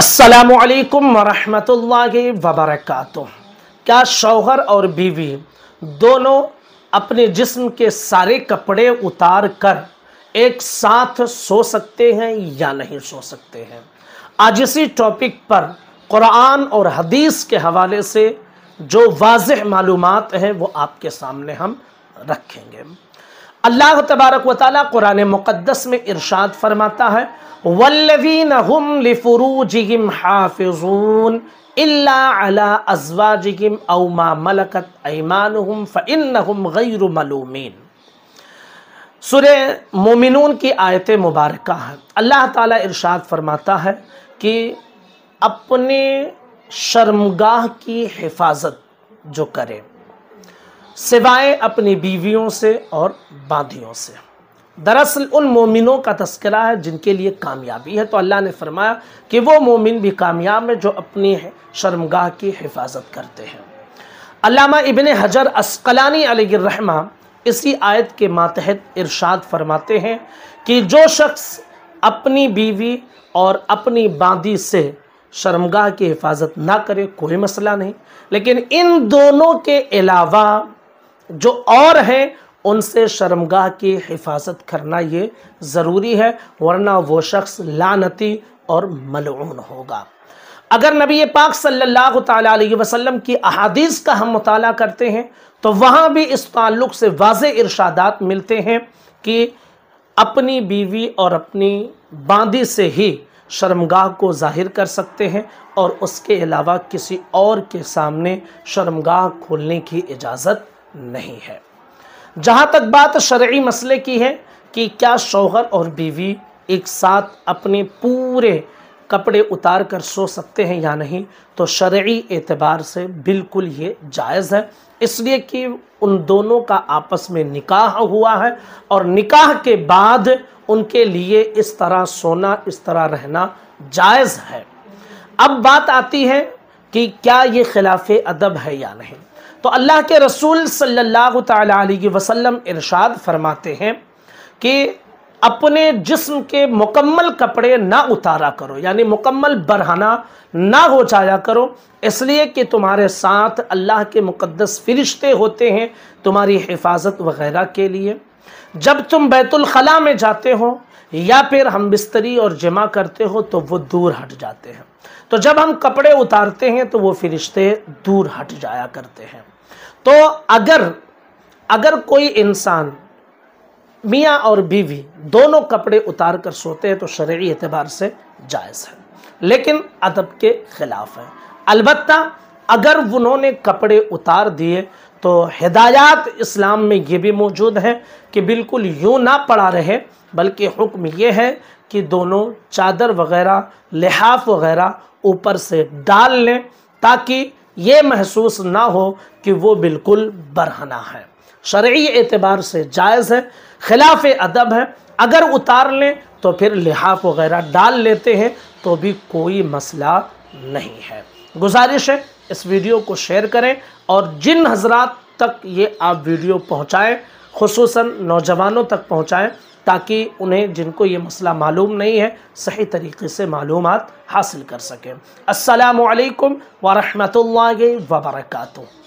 अस्सलामु अलैकुम वरहमतुल्लाहि वबरकातुह। क्या शौहर और बीवी दोनों अपने जिस्म के सारे कपड़े उतार कर एक साथ सो सकते हैं या नहीं सो सकते हैं? आज इसी टॉपिक पर कुरान और हदीस के हवाले से जो वाज़ेह मालूमात हैं वो आपके सामने हम रखेंगे। अल्लाह तबारक व तआला कुरान मुक़द्दस में इरशाद फरमाता है, वल्लज़ीना हुम लिफ़ुरूजिहिम हाफ़िज़ून इल्ला अला अज़वाजिहिम औ मा मलकत ऐमानुहुम फ़इन्नहुम गैरु मलूमीन। सूरे मोमिनून की आयत मुबारका है। अल्लाह ताला इरशाद फरमाता है कि अपने शर्मगाह की हिफाजत जो करे सिवाय अपनी बीवियों से और बांधियों से। दरअसल उन मोमिनों का तस्करा है जिनके लिए कामयाबी है। तो अल्लाह ने फरमाया कि वो मोमिन भी कामयाब है जो अपनी शर्मगाह की हिफाजत करते हैं। अल्लामा इब्न हजर अस्क़लानी अलैहिर्रहमा इसी आयत के मातहत इरशाद फरमाते हैं कि जो शख्स अपनी बीवी और अपनी बांदी से शर्मगाह की हिफाजत ना करे कोई मसला नहीं, लेकिन इन दोनों के अलावा जो और हैं उनसे शर्मगाह की हिफाजत करना ये ज़रूरी है, वरना वो शख्स लानती और मलऊन होगा। अगर नबी पाक सल्लल्लाहु तआला अलैहि वसल्लम की अहादीस का हम मुताला करते हैं तो वहाँ भी इस ताल्लुक़ से वाज़े इरशादात मिलते हैं कि अपनी बीवी और अपनी बांदी से ही शर्मगाह को ज़ाहिर कर सकते हैं और उसके अलावा किसी और के सामने शर्मगाह खोलने की इजाज़त नहीं है। जहाँ तक बात शरई मसले की है कि क्या शौहर और बीवी एक साथ अपने पूरे कपड़े उतार कर सो सकते हैं या नहीं, तो शरई एतबार से बिल्कुल ये जायज़ है, इसलिए कि उन दोनों का आपस में निकाह हुआ है और निकाह के बाद उनके लिए इस तरह सोना, इस तरह रहना जायज़ है। अब बात आती है कि क्या ये खिलाफ़े अदब है या नहीं। तो अल्लाह के रसूल सल्लल्लाहु तआला अलैहि वसल्लम इरशाद फरमाते हैं कि अपने जिस्म के मुकम्मल कपड़े ना उतारा करो, यानी मुकम्मल बरहना ना हो जाया करो, इसलिए कि तुम्हारे साथ अल्लाह के मुक़द्दस फ़रिश्ते होते हैं तुम्हारी हिफाजत वग़ैरह के लिए। जब तुम बैतुल खला में जाते हो या फिर हम बिस्तरी और जमा करते हो तो वो दूर हट जाते हैं, तो जब हम कपड़े उतारते हैं तो वो फ़रिश्ते दूर हट जाया करते हैं। तो अगर कोई इंसान मियाँ और बीवी दोनों कपड़े उतार कर सोते हैं तो शरई एतबार से जायज़ है, लेकिन अदब के ख़िलाफ़ है। अलबत्ता अगर उन्होंने कपड़े उतार दिए तो हिदायत इस्लाम में ये भी मौजूद है कि बिल्कुल यूँ ना पड़ा रहे, बल्कि हुक्म ये है कि दोनों चादर वग़ैरह, लिहाफ वग़ैरह ऊपर से डाल लें ताकि ये महसूस ना हो कि वो बिल्कुल बरहना है। शरई एतबार से जायज़ है, खिलाफ़ अदब है। अगर उतार लें तो फिर लिहाफ वग़ैरह डाल लेते हैं तो भी कोई मसला नहीं है। गुजारिश है इस वीडियो को शेयर करें और जिन हज़रात तक ये आप वीडियो पहुँचाएँ, खुसूसन नौजवानों तक पहुँचाएँ ताकि उन्हें, जिनको ये मसला मालूम नहीं है, सही तरीके से मालूमात हासिल कर सकें। अस्सलामु अलैकुम व रहमतुल्लाहि व बरकातुहू।